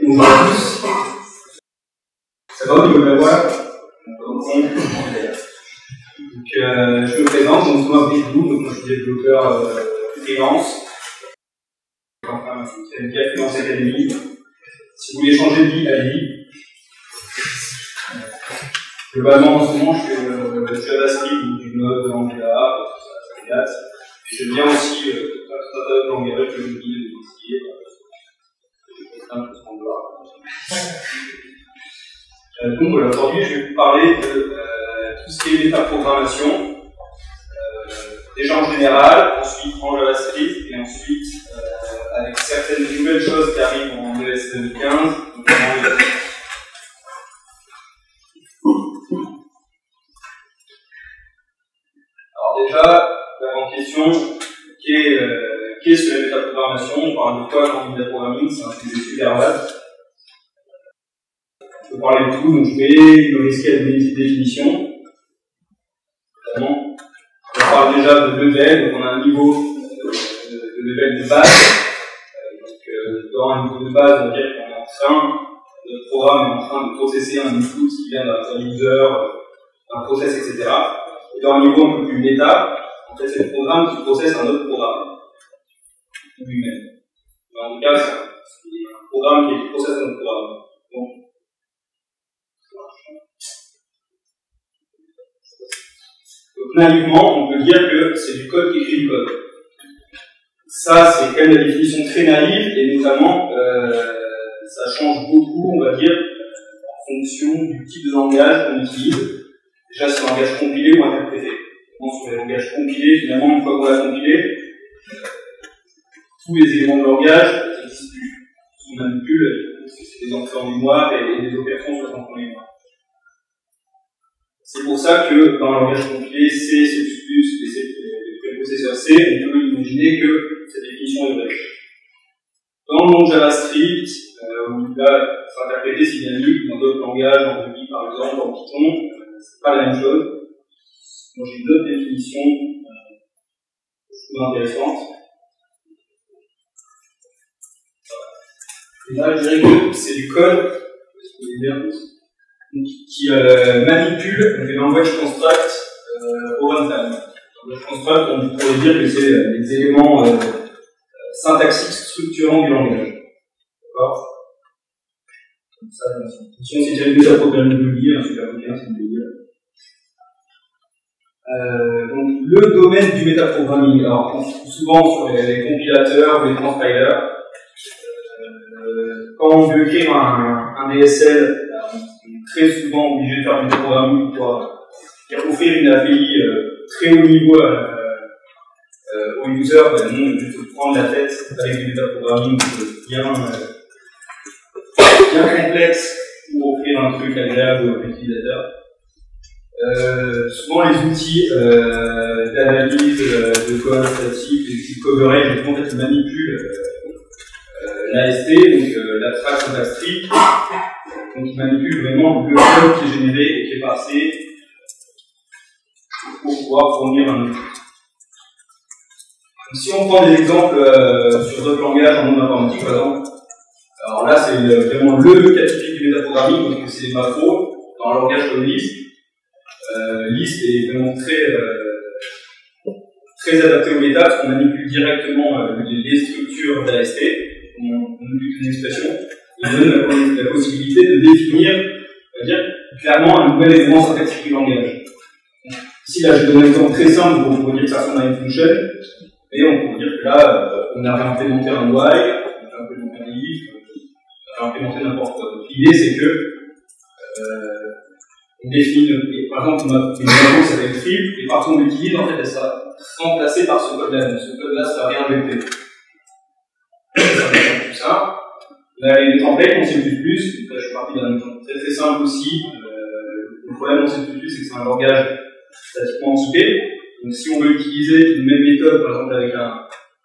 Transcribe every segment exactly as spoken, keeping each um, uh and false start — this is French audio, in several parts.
Bonjour à tous. Ça va au niveau de la voix? Donc, euh, je me présente, donc Thomas Bricout, donc moi je suis développeur euh, freelance. Enfin, c'est une Freelance Academy. Si vous voulez changer de vie, allez-y. Globalement, en ce moment, je fais euh, du JavaScript, du Node, Angular, ça date. Puis j'aime bien aussi euh, tout un tas de langages, le mobile, le métier. Euh, donc voilà, aujourd'hui je vais vous parler de euh, tout ce qui est métaprogrammation, euh, déjà en général, ensuite en JavaScript, et ensuite euh, avec certaines nouvelles choses qui arrivent en E S deux mille quinze, notamment le... Alors déjà, la grande question, qu'est euh, qu'est-ce que la métaprogrammation? On parle de quoi quand métaprogramming? C'est un sujet super vaste. Je peux parler de tout, donc je vais me risquer à donner une petite définition. Notamment, on parle déjà de level, donc on a un niveau de, de level de base. Donc, euh, dans un niveau de base, on va dire qu'on est en train, notre programme est en train de processer un input qui vient d'un user, d'un process, et cetera. Et dans un niveau un peu plus méta, en fait, c'est le programme qui processe un autre programme lui-même. En tout cas, c'est un programme qui processe un autre programme. Donc, Donc, naïvement, on peut dire que c'est du code qui écrit du code. Ça, c'est quand même la définition très naïve, et notamment, euh, ça change beaucoup, on va dire, en fonction du type de langage qu'on utilise. Déjà, c'est un langage compilé ou interprété. On pense sur les langages compilés, finalement, une fois qu'on l'a compilé, euh, tous les éléments de langage n'existent plus. On manipule, parce que c'est des entrées en mémoire et des opérations sur les entrées en mémoire. C'est pour ça que dans le langage compilé C, C plus plus, et C, le processeur C, on peut imaginer que cette définition est vraie. Dans le monde JavaScript, euh, où là, c'est interprété, c'est dynamique, dans d'autres langages, en Ruby par exemple, en Python, euh, c'est pas la même chose. Donc j'ai d'autres définitions euh, que je trouve intéressantes. Et là, je dirais que c'est du code, qui euh, manipule donc, les language construct euh, au runtime. Language construct, on pourrait dire que c'est euh, les éléments euh, syntaxiques structurants du langage. D'accord? Si on s'est déjà vu à programmer de lire, un super bouquin, c'est de lire. Euh, donc, le domaine du métaprogramming. Alors, souvent sur les, les compilateurs ou les transpilers, euh, quand on veut écrire un, un D S L, on est très souvent obligé de faire du métaprogramming pour euh, offrir une A P I euh, très haut niveau euh, euh, aux users. Ben, nous, on peut prendre la tête avec du métaprogramming bien, euh, bien complexe pour offrir un truc agréable aux utilisateurs. Euh, souvent les outils euh, d'analyse euh, de code statique, les outils coverage, en fait, manipulent euh, euh, l'A S T, donc euh, l'abstract syntax-tree, donc ils manipulent vraiment le code qui est généré et qui est passé pour pouvoir fournir un outil. Si on prend des exemples euh, sur d'autres langages en monde informatique, par exemple, alors là c'est vraiment le cas typique du métaprogramming, parce que c'est macro dans un langage comme Lisp. Euh, Lisp est vraiment très, euh, très adapté au méta, parce qu'on manipule directement euh, les, les structures d'A S T, on, on manipule une expression, et donne la, la possibilité de définir, on va dire, clairement un nouvel élément syntactique du langage. Donc, ici, là, je donne un exemple très simple pour vous dire que ça ressemble à une function, et on peut dire que là, euh, on a réimplémenté un while, on a réimplémenté un if, on a réimplémenté n'importe quoi. Donc, l'idée, c'est que euh, on définit, par exemple, on a une variable qui s'appelle trip, et partout on l'utilise, en fait, elle sera remplacée par ce code-là. Donc, ce code-là sera réinjecté. Ça va être tout ça. Là, les templates en C plus plus, donc là, je suis parti d'un exemple très très simple aussi. Euh, le problème en C plus plus, c'est que c'est un langage statiquement typé. Donc, si on veut utiliser une même méthode, par exemple, avec un,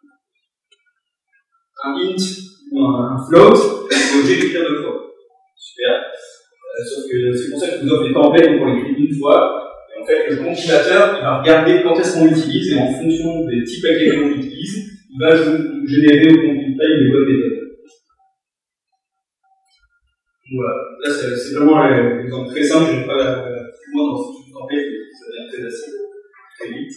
un int ou un, un float, on est obligé d'écrire deux fois. Super. Euh, sauf que c'est pour ça que nous offre des templates pour l'écrire une fois. Et en fait, le compilateur, il va regarder quand est-ce qu'on l'utilise, et en fonction des types avec lesquels on l'utilise, il va générer au compile time les bonnes méthodes. Voilà, là c'est vraiment l'exemple très simple, je ne vais pas plus loin dans ce que je vous en fais, ça devient très assez très vite.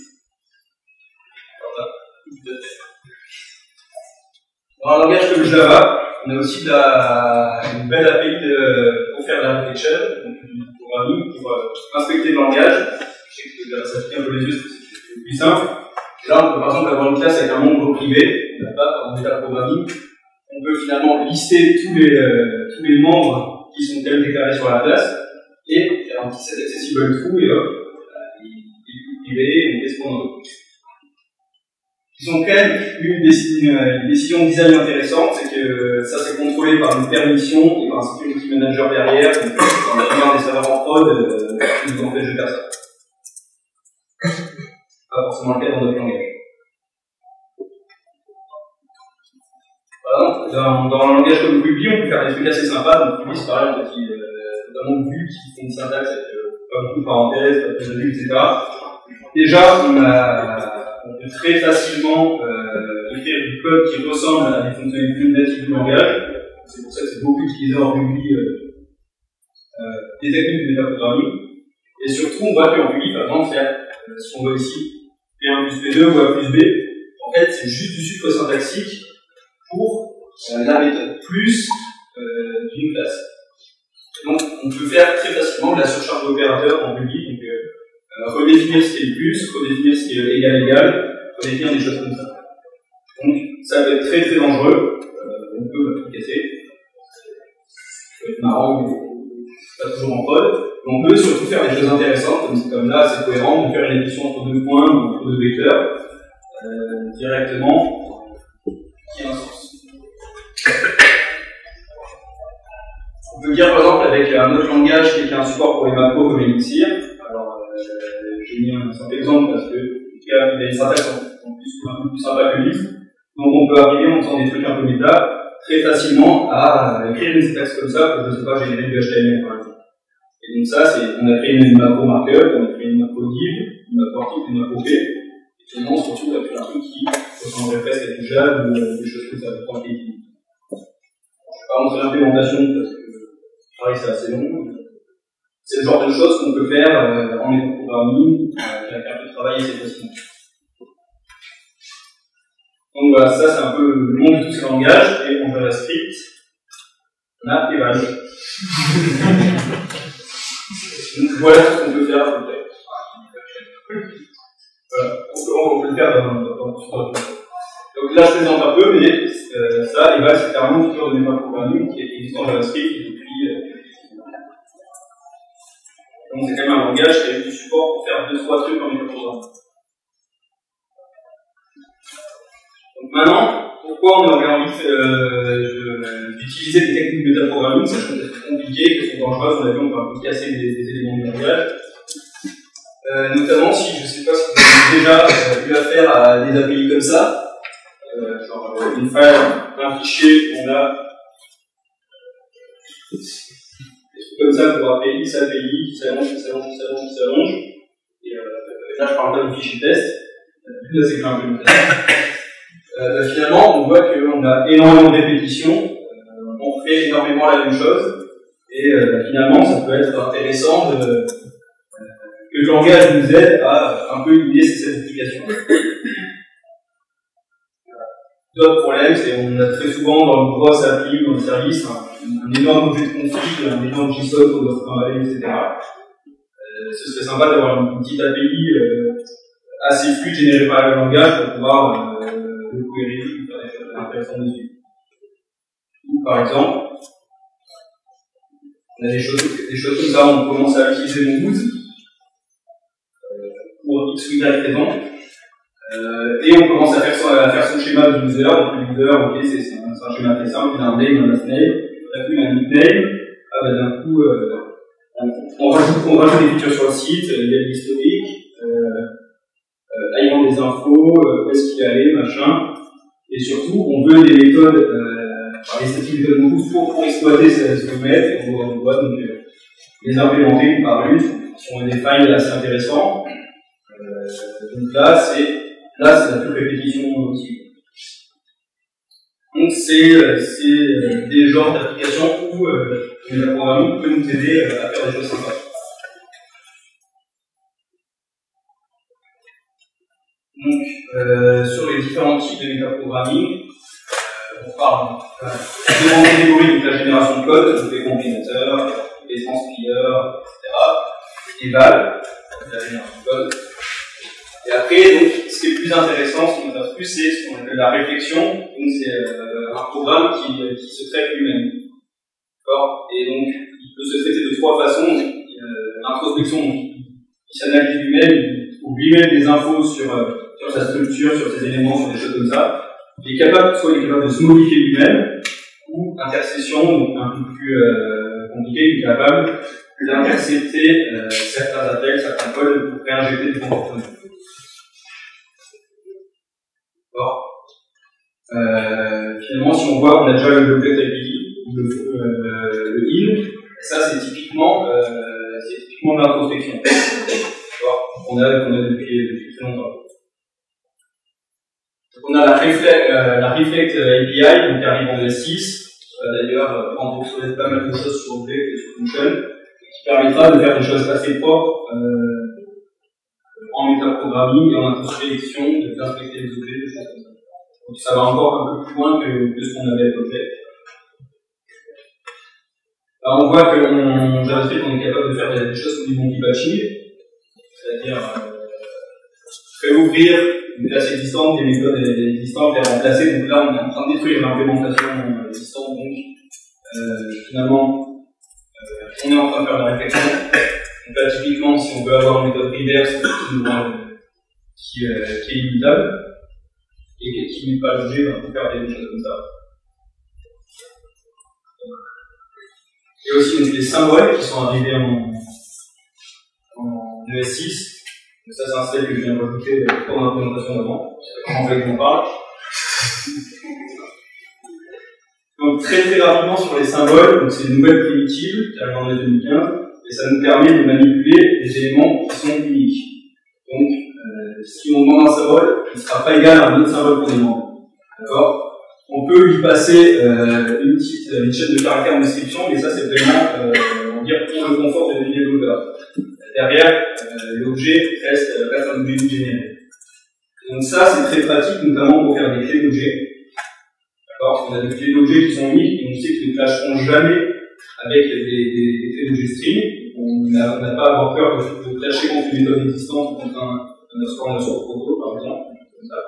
Dans un langage comme Java, on a aussi de la, une belle A P I de, pour faire de la reflection, donc du programming, pour euh, inspecter le langage. Je sais que Java s'applique un peu les yeux, c'est plus simple. Là, on peut par exemple avoir une classe avec un membre privé, on n'a pas en métaprogramming. On peut finalement lister tous les, euh, tous les membres qui sont tels déclarés sur la classe et faire un petit set accessible true et hop, il est privé, on fait ce qu'on en veut. Ils ont quand même une décision, une décision de design intéressante, c'est que ça c'est contrôlé par une permission et par un security manager derrière, donc dans la plupart des serveurs en prod, euh, qui nous empêche de faire ça. Pas forcément le cas dans d'autres langages. Voilà, dans, dans un langage comme Ruby, on peut faire des trucs assez sympas, donc Ruby c'est pareil, on a qui, euh, notamment Vue qui fait une syntaxe avec euh, pas beaucoup de parenthèses, pas de Vue, et cetera. Déjà, on a on peut très facilement euh, écrire du code qui ressemble à des fonctionnalités natives du langage. C'est pour ça que c'est beaucoup utilisé en Ruby euh, euh, des techniques de métaprogramming. Et surtout, on voit qu'en Ruby, par exemple, faire, euh, si on voit ici, P un plus P deux ou A plus B, en fait, c'est juste du sucre syntaxique pour euh, la méthode plus euh, d'une classe. Et donc, on peut faire très facilement de la surcharge d'opérateurs en Ruby. Donc, euh, Euh, redéfinir ce qui est le plus, redéfinir ce qui est égal égal, redéfinir des choses comme ça. Donc ça peut être très très dangereux, euh, on peut tout casser, ça peut être marrant, mais pas toujours en prod. On peut surtout faire des choses intéressantes, comme c'est comme là, c'est cohérent, de faire une addition entre deux points ou entre deux vecteurs, euh, directement, qui a un sens. On peut dire par exemple avec un autre langage qui a un support pour les macros comme Elixir. Alors, euh, j'ai mis un simple exemple parce que il a une syntaxe en plus, un peu plus sympa que Lisp. Donc on peut arriver en faisant des trucs un peu méta très facilement à écrire une syntaxe comme ça pour, je ne sais pas, générer du H T M L par exemple. Et donc ça, c'est, on a créé une macro markup, on a créé une macro div, une macro article, une macro p, et finalement on se retrouve avec un truc qui ressemblerait presque à du Java ou des choses comme ça, de trois pays. Je ne vais pas montrer l'implémentation parce que pareil c'est assez long. C'est le genre de choses qu'on peut faire euh, en métaprogramming, euh, avec un peu de travail et c'est possible. Donc voilà, ça c'est un peu le nom de tous ces langages, et en JavaScript, on a Eval. Donc voilà ce qu'on peut faire à peu près. Voilà, on peut le faire dans, dans, dans donc là je présente un peu, mais euh, ça, Eval c'est clairement une feature de métaprogramming qui existe en JavaScript depuis euh, donc c'est quand même un langage qui a eu du support pour faire deux trois trucs en métaprogramming. Donc maintenant, pourquoi on aurait envie euh, d'utiliser des techniques de métaprogramming, sachant qu'elles sont compliquées, qu'elles sont dangereuses, on a vu, on peut un peu casser des, des éléments du langage. Euh, notamment si, je ne sais pas si vous avez déjà euh, eu affaire à des A P I comme ça, euh, genre euh, une file, un fichier, on a comme ça pour A P I, X A P I, qui s'allonge, qui s'allonge, qui s'allonge, qui s'allonge. Et euh, là, je parle pas du fichier test. Là, c'est qu'un peu euh, finalement, on voit qu'on a énormément de répétitions, euh, on fait énormément la même chose, et euh, finalement, ça peut être intéressant de, euh, que le langage nous aide à un peu guider ces applications. D'autres problèmes, c'est qu'on a très souvent dans le gros appli ou dans le service un, un énorme objet de config, un énorme J S O C qu'on doit trimballer, et cetera. Euh, ce serait sympa d'avoir une, une petite A P I euh, assez fluide générée par le langage pour pouvoir euh, le query et faire des choses intéressantes dessus. Par exemple, on a des choses, des choses comme ça, on commence à utiliser Mongoose euh, pour X ou Y raison. Euh, et on commence à faire son, à faire son schéma de user, donc le user, ok, c'est un, un schéma très simple, il a un name, un last name, d'un coup il a un nickname, ah bah d'un coup euh, on, on, rajoute, on rajoute des features sur le site, il y a de l'historique, euh, euh, là il vend des infos, euh, où est-ce qu'il est allé, machin, et surtout on veut des méthodes, euh, des statistiques méthodes beaucoup pour, pour exploiter ce domaine, et on, on doit donc euh, les implémenter une par une, qui sont des files assez intéressants. Euh, donc là c'est Là, c'est la toute répétition aussi. Donc, c'est euh, des genres d'applications où euh, de métaprogramming peut nous aider à faire des choses sympas. Donc, euh, sur les différents types de métaprogramming, euh, on parle euh, de grandes catégories, donc la génération de code, donc les combinateurs, les transpileurs, et cetera. Et Val, la génération de code. Et après, donc, ce qui est plus intéressant, ce qui nous intéresse plus, c'est ce qu'on appelle la réflexion. Donc, c'est euh, un programme qui, qui se traite lui-même. D'accord ? Et donc, il peut se traiter de trois façons. Euh, L'introspection, il s'analyse lui-même, il trouve lui-même des infos sur, euh, sur sa structure, sur ses éléments, sur des choses comme ça. Il est capable, soit il est capable de se modifier lui-même, ou intercession, donc un peu plus euh, compliqué, il est capable d'intercepter euh, certains appels, certains calls pour réinjecter du comportement. D'accord. Euh, finalement, si on voit, on a déjà le bloquet I P, le, euh, le in, ça c'est typiquement, euh, c'est typiquement de l'introspection. On a, on a depuis, depuis très longtemps. Donc on a la Reflect, euh, la Reflect A P I, donc qui arrive en V six. Euh, D'ailleurs, on peut obsolète pas mal de choses sur Object et sur Function, qui permettra de faire des choses assez propres euh, en métaprogramming et en introspection, de d'inspecter les objets, des choses comme ça. Donc ça va encore un peu plus loin que, que ce qu'on avait à Object. Alors on voit qu'en JavaScript, on est capable de faire des, des choses comme du monkey patching, c'est-à-dire euh, réouvrir une classe existante, des méthodes existantes, les remplacer. Donc là, on est en train de détruire l'implémentation existante. Donc, euh, finalement, euh, on est en train de faire de la réflexion. Donc là, typiquement, si on veut avoir une méthode reverse qui, euh, qui est immutable et qui n'est pas logée, on peut faire des choses comme ça. Il y a aussi donc, les symboles qui sont arrivés en, en E S six. Donc ça, c'est un slide que je viens de rajouter pour ma présentation d'avant. En fait, on parle. Donc, très très rapidement sur les symboles, c'est une nouvelle primitive qui arrive en deux mille quinze, et ça nous permet de manipuler des éléments qui sont uniques. Donc, euh, si on demande un symbole, il ne sera pas égal à un autre symbole qu'on demande. D'accord ? On peut lui passer euh, une petite une chaîne de caractères en description, mais ça, c'est vraiment, euh, on va dire, pour le confort de développeur. Derrière, euh, l'objet reste, reste un objet généré. Donc ça, c'est très pratique, notamment pour faire des clés d'objets. D'accord ? On a des clés d'objets qui sont uniques, et on sait qu'ils ne clasheront jamais avec des, des, des clés d'objets string. On n'a pas à avoir peur de, de clasher contre une méthode existante ou contre un, un score de proto, par exemple. Comme ça.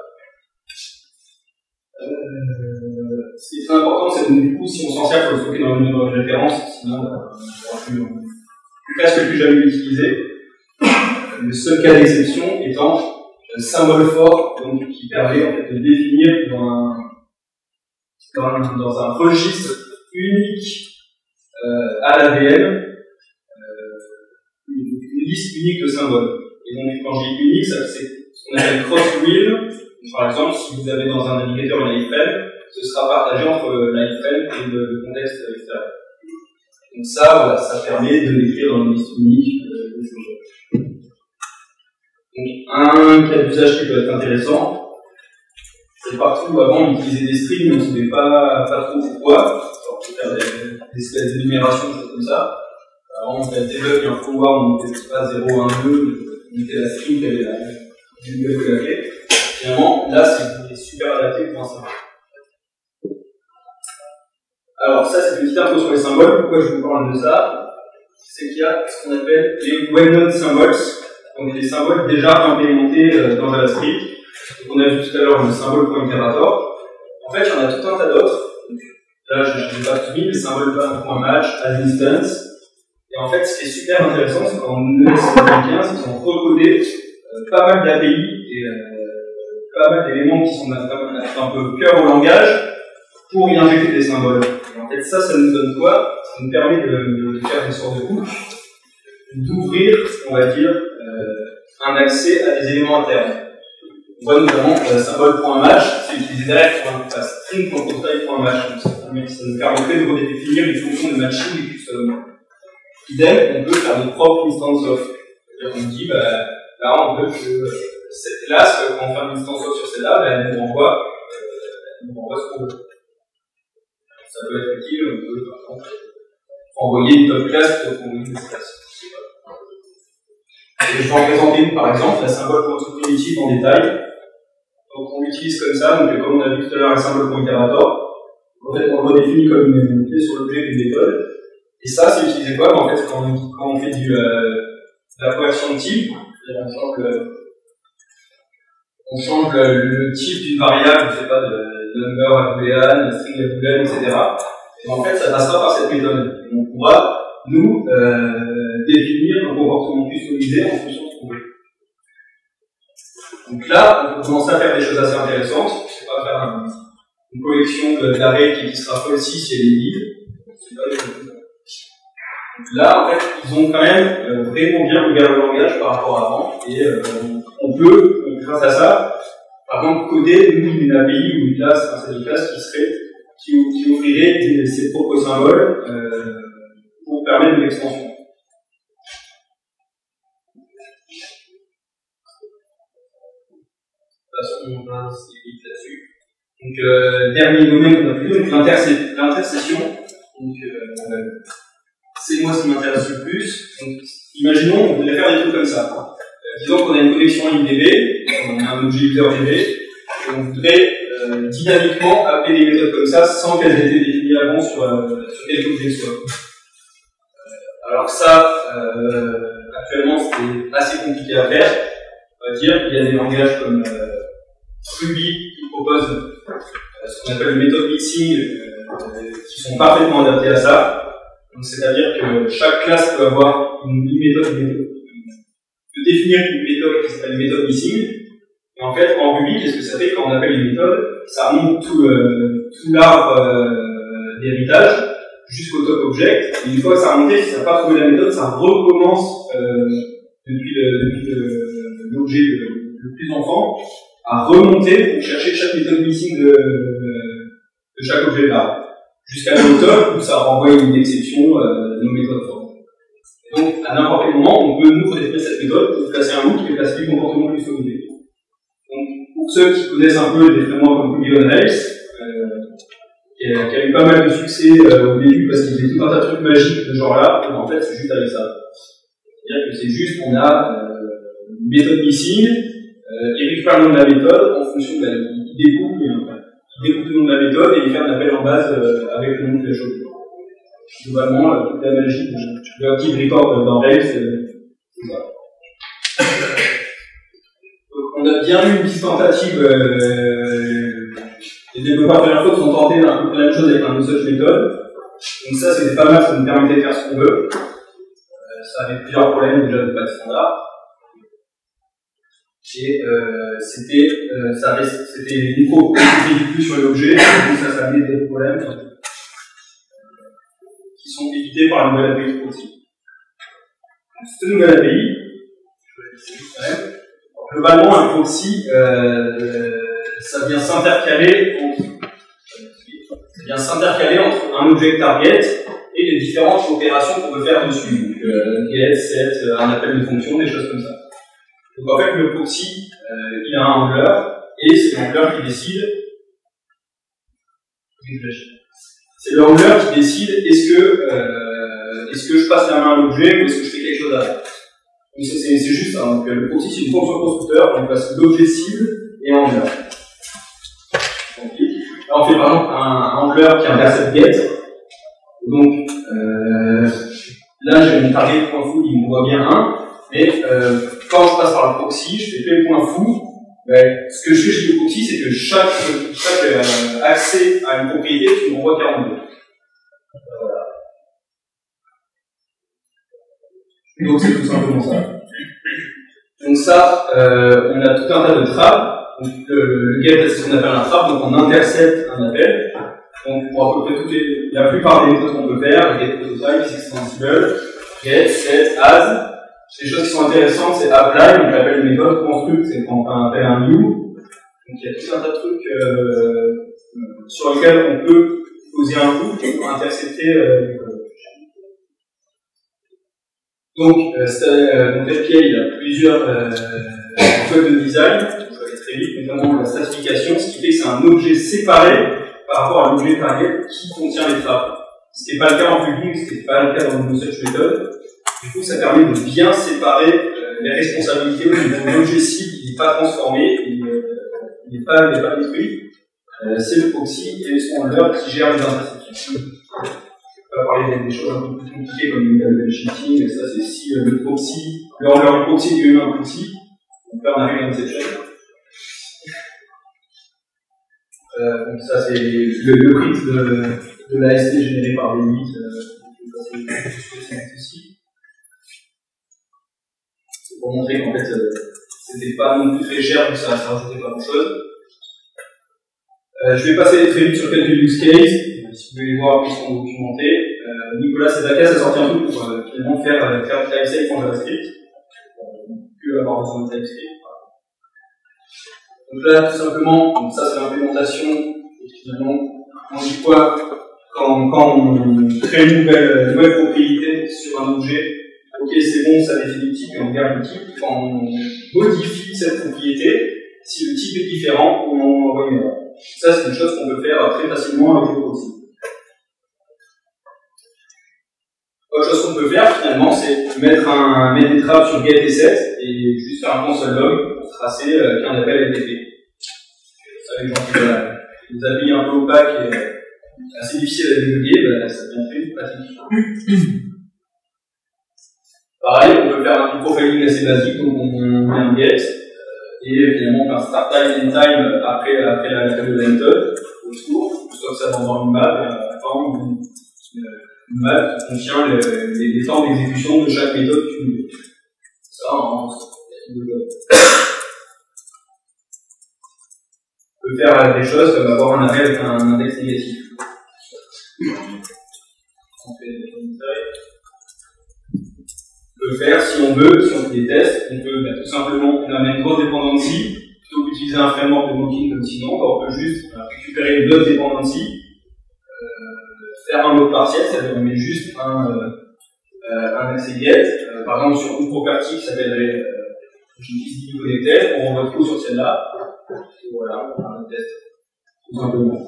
Euh, ce qui est très important, c'est que du coup, si on s'en sert, il faut le stocker dans une mémoire de référence, sinon on n'aura plus, plus presque plus jamais l'utiliser. Le seul cas d'exception étant un symbole fort, donc qui permet en fait de définir dans un, dans un, dans un registre unique euh, à l'A D N euh, une, une liste unique de symboles. Et donc quand je dis unique, ça c'est ce qu'on appelle cross-wheel. Par exemple, si vous avez dans un navigateur une iframe, ce sera partagé entre l'iframe et le, le contexte extérieur. Donc ça, voilà, ça permet de l'écrire dans une liste unique euh, des objets. Donc un cas d'usage qui peut être intéressant, c'est partout où avant on utilisait des strings, mais on ne savait pas, pas trop pourquoi. On peut faire des, des espèces d'énumération, des choses comme ça. Alors on fait debug et un forward, on mettait pas zéro, un, deux, on mettait la string qui avait la debug de la clé. Finalement, là, c'est super adapté pour un symbole. Alors, ça, c'est une petite info sur les symboles. Pourquoi je vous parle de ça? C'est qu'il y a ce qu'on appelle les well-known symbols, donc des symboles déjà implémentés dans JavaScript. Donc, on a vu tout à l'heure le symbole point iterator. En fait, il y en a tout un tas d'autres. Là, je ne l'ai pas tout mis, les symboles point match, as instance. Et en fait, ce qui est super intéressant, c'est qu'en E S deux mille quinze, ils ont recodé euh, pas mal d'A P I et euh, pas mal d'éléments qui sont un, un peu cœur au langage pour y injecter des symboles. Et en fait, ça, ça nous donne quoi? Ça nous permet de, de faire une sorte de hook, d'ouvrir, on va dire, euh, un accès à des éléments internes. On voit notamment le euh, symbole.match, c'est utilisé derrière pour un string.type.match. Donc ça, ça nous permettrait de redéfinir une fonction de matching et custom. Idem, on peut faire notre propre instance of. C'est-à-dire qu'on dit, bah, là, on veut que cette classe, quand on fait une instance of sur celle-là, bah, elle nous renvoie, euh, elle nous renvoie ce qu'on veut. Ça peut être utile, on peut, par exemple, envoyer une top class plutôt qu'envoyer une classe. Et je vais en présenter par exemple la symbole control primitive en détail. Donc on l'utilise comme ça, donc comme on a vu tout à l'heure, un symbole pour itérator. En fait, on le redéfinit comme une clé sur l'objet d'une méthode. Et ça, c'est utilisé quoi? En fait, quand on, quand on fait du, euh, de la conversion de type, on change le, on change le, le type d'une variable, je sais pas, de number à boolean, string à boolean, et cetera. Et en fait, ça passera par cette méthode. Et on pourra, nous, euh, définir un comportement customisé en fonction de ce qu'on veut. Donc là, on peut commencer à faire des choses assez intéressantes. Je sais pas, faire un, une collection d'arrêts qui, qui sera aussi si elle est vide. Donc là, en fait, ils ont quand même euh, vraiment bien ouvert le langage par rapport à avant. Et euh, on peut, grâce à ça, par exemple, coder une A P I ou une classe, un set de classe qui serait, qui, qui ouvrirait des, ses propres symboles euh, pour permettre de l'extension. On va vite là-dessus. Donc, euh, dernier domaine qu'on a vu, donc l'intercession. Donc, euh, c'est moi ce qui m'intéresse le plus. Donc, imaginons, on voudrait faire des trucs comme ça. Euh, disons qu'on a une connexion I D B, on a un objet user D B, et on voudrait euh, dynamiquement appeler des méthodes comme ça sans qu'elles aient été définies avant sur, euh, sur quelque objet soit. Euh, alors ça, euh, actuellement, c'est assez compliqué à faire. On va dire, il y a des langages comme euh, Ruby qui propose euh, ce qu'on appelle le méthode mixing, euh, qui sont parfaitement adaptés à ça. C'est-à-dire que chaque classe peut avoir une, une méthode, une méthode, peut définir une méthode qui s'appelle méthode missing. Et en fait, en Ruby, qu'est-ce que ça fait quand on appelle une méthode? Ça remonte tout, euh, tout l'arbre euh, d'héritage jusqu'au top object. Et une fois que ça a remonté, si ça n'a pas trouvé la méthode, ça recommence euh, depuis l'objet le, le, le plus enfant à remonter pour chercher chaque méthode missing de, de chaque objet de l'arbre. Jusqu'à l'auteur où ça renvoie une exception euh, de nos méthodes fortes. Et donc, à n'importe quel moment, on peut nous redéfinir cette méthode pour placer un loop qui est classifié comportement customisé. Donc, pour ceux qui connaissent un peu des frameworks comme Ruby on Rails, euh, qui, a, qui a eu pas mal de succès euh, au début parce qu'ils faisaient tout un tas de trucs magiques de ce genre-là, en fait, c'est juste avec ça. C'est-à-dire que c'est juste qu'on a euh, une méthode missing, euh, il récupère le nom de la méthode en fonction de la, il découpe et enfin, il découpe le nom de la méthode et il fait un appel en base euh, avec le nom de la chose. Globalement, euh, toute la magie de l'active record dans Rails, c'est ça. On a bien eu une petite tentative, euh, les développeurs de l'info ont tenté un peu la même chose avec un usage méthode. Donc ça, c'était pas mal, ça nous permettait de faire ce qu'on veut. Euh, ça avait plusieurs problèmes déjà de pas de standard. Et euh, c'était euh, ça c'était une info qui plus sur l'objet, donc ça, ça amenait des problèmes euh, qui sont évités par la nouvelle A P I proxy. Cette nouvelle A P I, je vais essayer globalement, un proxy, euh, ça vient s'intercaler entre, ça vient s'intercaler entre un objet target et les différentes opérations qu'on peut faire dessus. Donc, euh, get, set, un appel de fonction, des choses comme ça. Donc en fait, le proxy, euh, il a un handler, et c'est le handler qui décide. C'est le handler qui décide est-ce que, euh, est-ce que je passe la main à l'objet ou est-ce que je fais quelque chose avec. Donc c'est, c'est, c'est juste ça. Donc le proxy, c'est une fonction constructeur, on passe l'objet cible et handler. Donc, là, on fait par exemple un, un handler qui intercepte get. Donc euh, là, j'ai mon target point foo, il me voit bien un. Mais euh, quand je passe par le proxy, je fais plein de points fous. Ben, ce que je fais chez le proxy, c'est que chaque, chaque euh, accès à une propriété, tu me renvoies quarante-deux. Voilà. Donc c'est tout simplement ça. Donc ça, euh, on a tout un tas de trappes. Donc le, le get, c'est ce qu'on appelle un trap, donc on intercepte un appel. Donc pour à peu près toutes les, la plupart des méthodes qu'on peut faire, get prototype, extensible, get, set, as. Les choses qui sont intéressantes, c'est apply, donc appelle une méthode, construct, c'est quand on appelle un new. Donc il y a tout un tas de trucs euh, sur lesquels on peut poser un loop pour intercepter euh, du code. Donc, euh, euh, donc L P A, il y a plusieurs euh, codes de design, je vais aller très vite, notamment la stratification, ce qui fait que c'est un objet séparé par rapport à l'objet target qui contient les trappes. Ce qui n'est pas le cas en plugin, ce qui n'est pas le cas dans nos search méthodes. Du coup, ça permet de bien séparer euh, les responsabilités au niveau de l'objet cible qui n'est pas transformé, qui n'est pas, pas détruit. Euh, c'est le proxy et son handler qui gère les intersections. On va parler des, des choses un peu plus compliquées comme le level shifting, mais ça c'est si euh, le proxy, le handler du proxy est un proxy, on peut en arriver dans cette chaîne. Euh, donc ça c'est le, le prix de, de l'A S T généré par V huit, euh, c'est ici. C'est pour montrer qu'en fait euh, c'était pas non plus très cher, donc ça, ça rajoutait pas grand chose. Euh, je vais passer très vite sur quelques use cases, si vous voulez voir, ils sont documentés. Euh, Nicolas Sedakas a sorti un truc pour euh, finalement faire, euh, faire du TypeSafe en JavaScript, euh, que avoir besoin de TypeScript. Donc là, tout simplement, donc ça c'est l'implémentation, et finalement, on dit quoi quand, quand on crée une nouvelle, une nouvelle propriété sur un objet, ok c'est bon, ça définit le type et on garde le type. Quand on modifie cette propriété, si le type est différent, on envoie une erreur. Ça, c'est une chose qu'on peut faire très facilement avec le proxy. Autre chose qu'on peut faire, finalement, c'est mettre, un, mettre des trappes sur get et set et juste faire un console log pour tracer euh, qu'un appel a été fait. Ça, les gens qui ont des A P I un peu opaques et euh, assez difficiles à débugger, bah, ça devient très pratique. Pareil, on peut faire un profiling assez basique, donc on met un get. Et finalement, on fait un start time and time après, après la méthode de la méthode, autour, on stocke ça dans une map, et à la fin, une, une map qui contient les, les, les temps d'exécution de chaque méthode cumulée. Ça, on peut faire des choses comme avoir un array avec un index négatif. On fait des On peut faire, si on veut, si on fait des tests, on peut bah, tout simplement, on amène une grosse dependency, plutôt qu'utiliser un framework de mocking comme sinon, on peut juste bah, récupérer une bloc dependency, euh, faire un load partiel, c'est-à-dire on met juste un, euh, un accès get, euh, par exemple sur une property qui s'appellerait euh, G connected, on renvoie tout sur celle-là, et voilà, on va faire un test, tout simplement.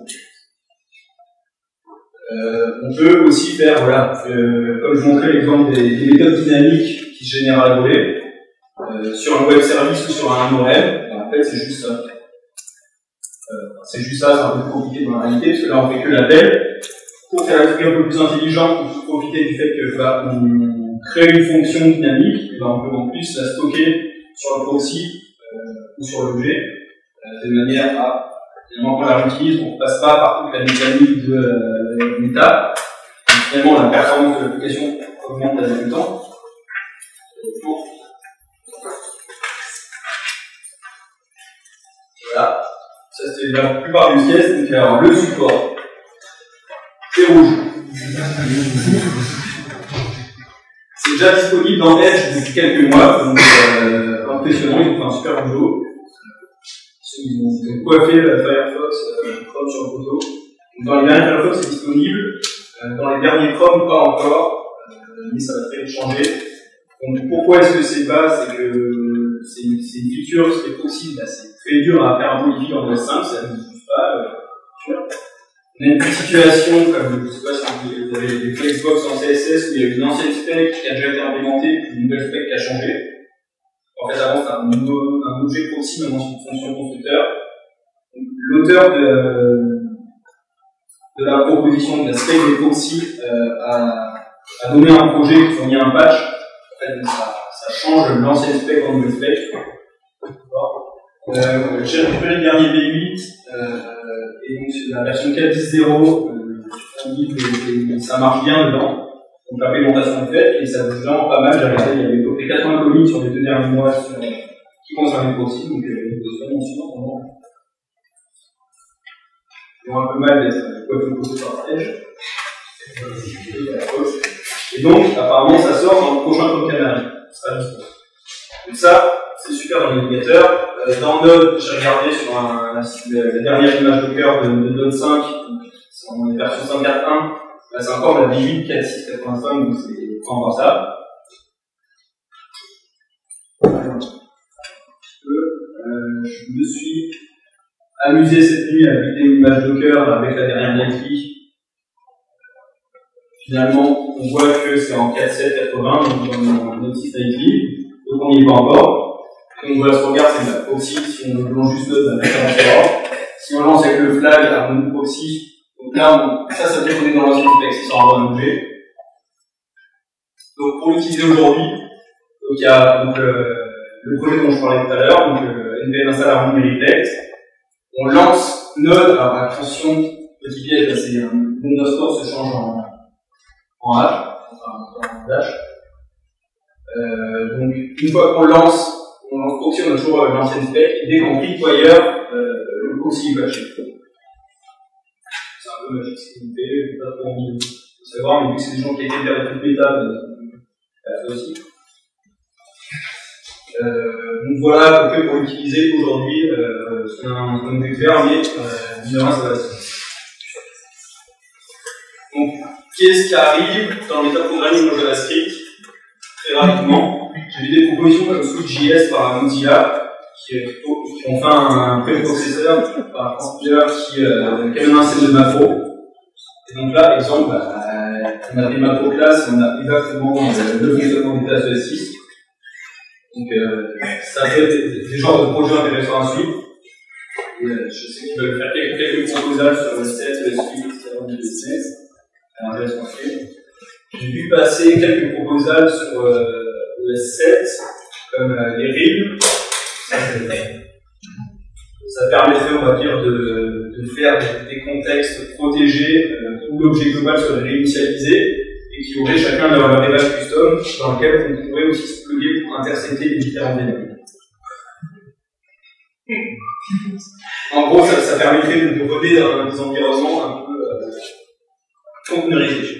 Euh, on peut aussi faire, voilà, euh, comme je montrais l'exemple des, des méthodes dynamiques qui se génèrent à la volée, euh, sur un web service ou sur un M O M, en fait c'est juste ça. Euh, c'est juste ça, c'est un peu plus compliqué dans la réalité, parce que là on fait que l'appel. Pour faire un truc un peu plus intelligent, on peut profiter du fait que bah, on crée une fonction dynamique, et bah, on peut en plus la stocker sur le proxy euh, ou sur l'objet, euh, de manière à finalement, quand on la réutilise, on ne passe pas par toute la mécanique de euh, l'état. Finalement, la performance de l'application augmente avec le temps. Voilà. Ça, c'était la plupart des use cases. Donc, alors, le support. C'est rouge. C'est déjà disponible dans Edge depuis quelques mois. Donc, euh, impressionnant. Ils ont fait un super boulot. Ils ont coiffé le Firefox euh, Chrome sur le poteau. Dans les derniers Firefox, c'est disponible. Euh, dans les derniers Chrome, pas encore. Euh, mais ça va très vite changer. Donc, pourquoi est-ce que c'est bas? C'est que c'est une, une feature, ce qui est possible. Bah, c'est très dur à faire un modifie en O S cinq, ça ne bouge pas. Euh, On a une petite situation, comme je ne sais pas si vous avez des Flexbox en C S S, où il y a une ancienne spec qui a déjà été implémentée, puis une nouvelle spec qui a changé. En fait, avant, c'était un, un objet proxy, maintenant c'est une fonction constructeur. L'auteur de, de la proposition de la spec des proxy euh, a, a donné un projet qui fournit un patch. En fait, ça, ça change l'ancienne spec en nouvelle spec. Euh, J'ai récupéré le dernier V huit, euh, et donc la version quatre point dix point zéro, euh, ça marche bien dedans. Donc l'implémentation est faite et ça bouge vraiment pas mal. J'ai regardé, il y avait à peu près quatre-vingts commits sur les deux derniers mois sur, qui concernent les proxys, donc il y avait des vraiment suivants. Ils ont un peu mal d'être coiffés posés par Edge. Et donc, apparemment, ça sort dans le prochain Code Canary. Ça sera disponible. Donc ça, c'est super dans le navigateur. Euh, dans Node, j'ai regardé sur un, la, la dernière image Docker de, de Node cinq, c'est en version cinq point quatre point un. Là, c'est encore la V huit quatre point six point quatre-vingt-cinq, donc c'est pas encore ça. Euh, je me suis amusé cette nuit à builder une image Docker avec la dernière directive. finalement, on voit que c'est en quatre sept quatre-vingts, donc dans notre système nicely, donc on n'y est pas encore. Et on voit ce regard, c'est de la proxy, si on lance juste notre, on va faire. Si on lance avec le flag harmony proxy, donc là, on, ça, ça veut dire qu'on est dans l'ancien spec, c'est sans avoir un objet. Donc pour l'utiliser aujourd'hui, donc il y a donc, euh, le projet dont je parlais tout à l'heure, donc euh, N P M install harmony reflect. On lance node, alors attention, petit piège, c'est un underscore se change en, en H, enfin en dash. Euh, donc une fois qu'on lance, on lance proxy, on a toujours euh, l'ancienne spec, et dès qu'on clique wire, euh, le proxy va chez. C'est un peu magique ce qu'il nous fait, j'ai pas trop envie de savoir, mais vu que c'est des gens qui étaient vers toute l'étape, ça aussi. Euh, donc voilà à peu près pour l'utiliser aujourd'hui, euh, c'est un, un expert, mais euh, évidemment ça va être. Donc, qu'est-ce qui arrive dans l'état programming de JavaScript? Très rapidement, j'ai vu des propositions comme SwiftJS par Mozilla, qui, qui ont fait un préprocesseur par un compiler qui, euh, qui amène un set de macros. Et donc là, exemple, bah, on a des macros classes, on a exactement euh, le fonctionnement des classes de S six. Donc, euh, ça fait des, des genres de projets intéressants à suivre. Et, euh, je sais qu'ils veulent faire quelques, quelques proposals sur le set, le S huit, et cetera. C'est intéressant à suivre. J'ai vu passer quelques proposals sur euh, le S sept, comme euh, les R I M. Ça, ça permettrait, on va dire, de, de faire des, des contextes protégés euh, où l'objet global serait réinitialisé et qui aurait chacun leur variable custom dans lequel on pourrait aussi se plugger pour intercepter les différents variables. En gros, ça, ça permettrait de coder dans des environnements un peu euh, containerisés.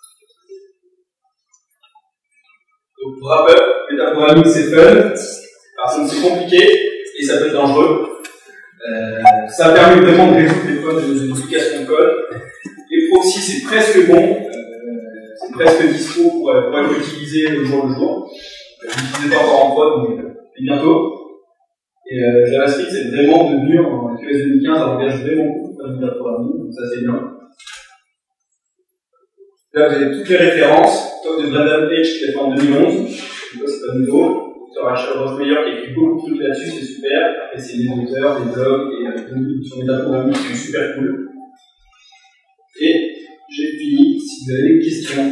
Donc, pour wrap up, métaprogramming c'est fun, par contre c'est compliqué et ça peut être dangereux. Euh, ça permet vraiment de résoudre des fois de duplication de code. Les proxys c'est presque bon. C'est presque dispo pour, pour être utilisé au jour le jour. Je ne l'utilise pas encore en prod, mais, mais bientôt. Et euh, JavaScript, c'est vraiment devenu, en Q S deux mille quinze, ça engage vraiment beaucoup de métaprogramming, donc ça c'est bien. Là, vous avez toutes les références. Talk de Brendan Page qui est fait en deux mille onze. C'est pas nouveau. Sur Rachel Rosemeyer qui a écrit beaucoup de trucs là-dessus, c'est super. Après, c'est des auteurs, des blogs et euh, des sur métaprogramming qui sont super cool. Et j'ai fini. Si vous avez des questions.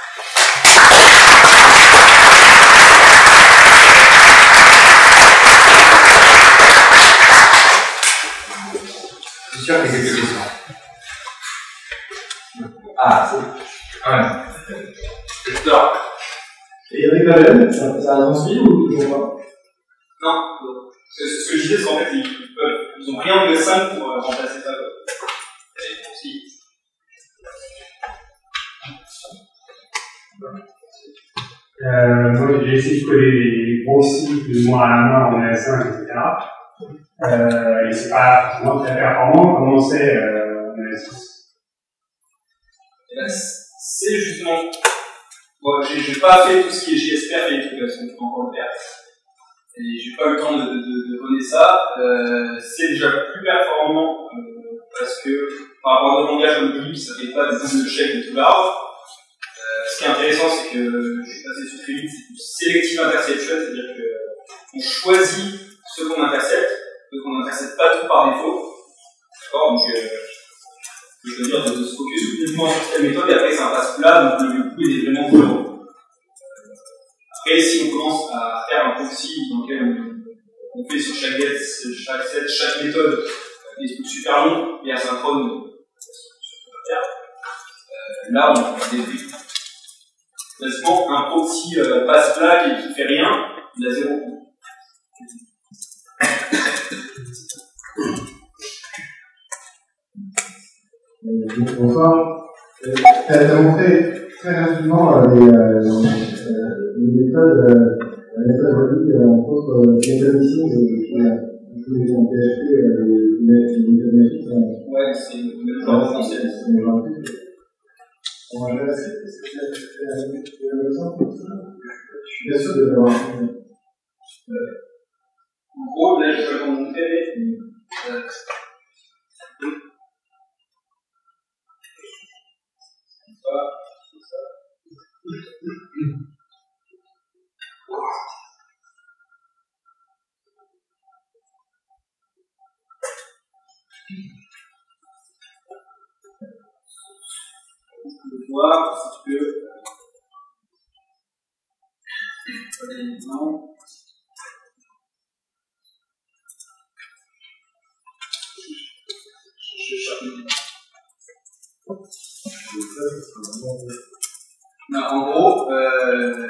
Je suis sûr qu'il y a quelques questions. Ah, c'est. Ah ouais. J'espère. Et Eric Malem, ça, ça a transmis ou toujours pas? Non. Ce, ce que je disais, c'est qu'en fait, ils, peuvent, ils ont rien de simple pour euh, remplacer ça. Et aussi. Euh, moi, j'ai essayé de coller les proxys plus ou moins à la main en L S un, et cetera. Euh, et c'est pas forcément très performant. Comment c'est euh, en L S six? C'est justement. Bon, j'ai pas fait tout ce qui est J S P R et les trucs, parce qu'on peut encore le faire. Et j'ai pas eu le temps de, de, de donner ça. Euh, c'est déjà plus performant euh, parce que par rapport à d'autres langages comme Eclipse, ça fait pas des doubles chèques de tout l'arbre. Euh, ce qui est intéressant, c'est que je suis passé sur très vite, c'est du selective interception, c'est-à-dire qu'on choisit ce qu'on intercepte, donc on n'intercepte pas tout par défaut. D'accord, donc euh, je veux dire de, de se focus uniquement sur cette méthode et après c'est un passe plat, donc le coup est vraiment cohérent. Après, si on commence à faire un proxy dans lequel on, on fait sur chaque get, chaque set, chaque méthode des trucs super longs et asynchrone sur ce qu'on va faire, euh, là on a des effets. Classiquement, un proxy euh, passe plat et qui fait rien, il a zéro coût. Bonsoir. Tu as montré très rapidement euh, les, euh, les méthodes, euh, la méthode reliée, euh, entre autres, euh, méthode ici, et en P H P, les méthodes magiques sont. Ouais, c'est le genre de français. En général, c'est la même chose. Je suis bien sûr de l'avoir. En gros, là, je vais vous montrer. Euh, Voir si tu peux. Non. Je cherche. Non, en gros, euh,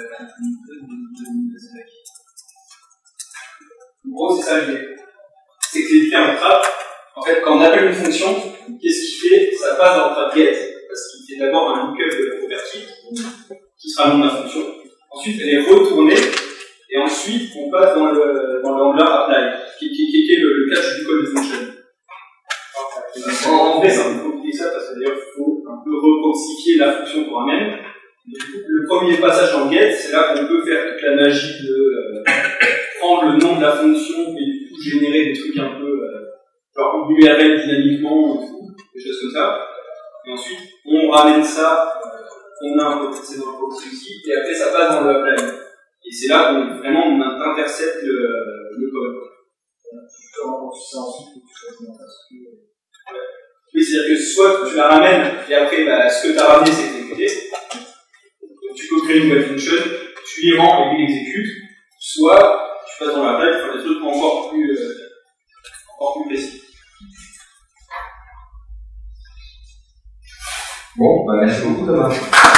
en gros, c'est ça l'idée. C'est que les termes trap, en fait, quand on appelle une fonction, qu'est-ce qu'il fait? Ça passe dans trap get, parce qu'il fait d'abord un lookup de la property, qui sera le nom de la fonction. Ensuite, elle est retournée, et ensuite, on passe dans le, dans le handler apply, qui, qui, qui, qui est le, le catch du code de function. En, en fait, c'est un peu compliqué ça, parce que d'ailleurs, il faut un peu requantifier la fonction qu'on ramène. Le premier passage dans get, c'est là qu'on peut faire toute la magie de euh, prendre le nom de la fonction et du coup générer des trucs un peu euh, genre U R L dynamiquement et tout, des choses comme ça. Et ensuite, on ramène ça, euh, on a un peu c'est dans le proxy aussi, et après ça passe dans le apply. Et c'est là qu'on vraiment on intercepte le, le code. Justement, quand tu sais ensuite que tu choisis en face. Oui, c'est-à-dire que soit tu la ramènes et après bah, ce que tu as ramené c'est exécuté. Tu peux créer une nouvelle function, tu y rends et puis l'exécutes, soit tu passes dans la plaque pour faire des trucs encore plus, euh, encore plus précis. Bon, bah merci beaucoup Thomas.